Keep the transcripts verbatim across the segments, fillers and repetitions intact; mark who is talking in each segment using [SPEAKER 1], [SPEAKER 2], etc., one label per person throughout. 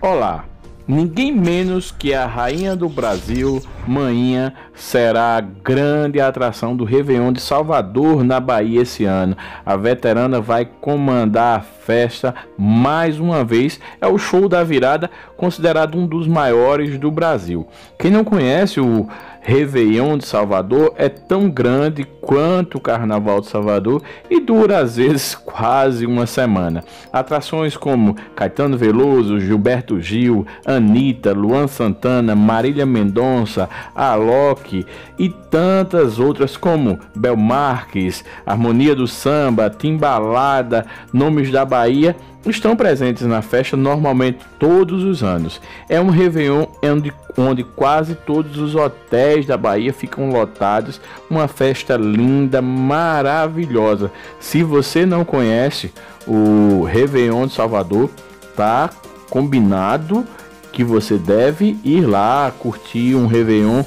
[SPEAKER 1] Olá, ninguém menos que a rainha do Brasil, Mainha, será a grande atração do Réveillon de Salvador, na Bahia, esse ano. A veterana vai comandar a festa mais uma vez. É o show da virada, considerado um dos maiores do Brasil. Quem não conhece o Réveillon de Salvador, é tão grande quanto o Carnaval de Salvador e dura às vezes quase uma semana. Atrações como Caetano Veloso, Gilberto Gil, Anitta, Luan Santana, Marília Mendonça, Alok e tantas outras como Bel Marques, Harmonia do Samba, Timbalada, Nomes da Bahia, estão presentes na festa normalmente todos os anos. É um Réveillon onde, onde quase todos os hotéis da Bahia ficam lotados, uma festa linda, maravilhosa. Se você não conhece o Réveillon de Salvador, tá combinado que você deve ir lá curtir um Réveillon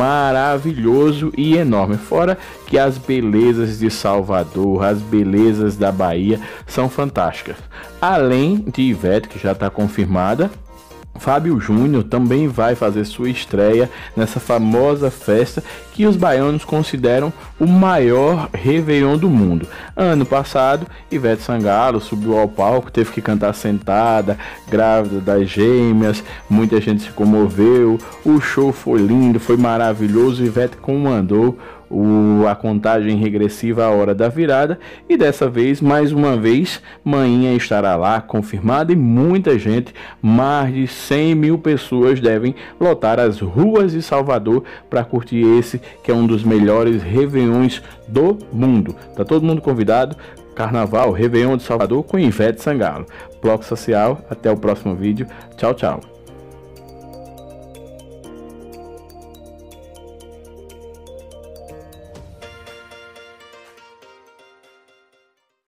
[SPEAKER 1] maravilhoso e enorme. Fora que as belezas de Salvador, as belezas da Bahia são fantásticas. Além de Ivete, que já está confirmada, Fábio Júnior também vai fazer sua estreia nessa famosa festa que os baianos consideram o maior Réveillon do mundo. Ano passado, Ivete Sangalo subiu ao palco, teve que cantar sentada, grávida das gêmeas, muita gente se comoveu, o show foi lindo, foi maravilhoso, Ivete comandou O, a contagem regressiva à hora da virada, e dessa vez, mais uma vez, Mainha estará lá confirmada, e muita gente, mais de cem mil pessoas devem lotar as ruas de Salvador para curtir esse que é um dos melhores Réveillons do mundo. Tá todo mundo convidado. Carnaval, Réveillon de Salvador com Ivete Sangalo. Bloco Social, até o próximo vídeo. Tchau, tchau.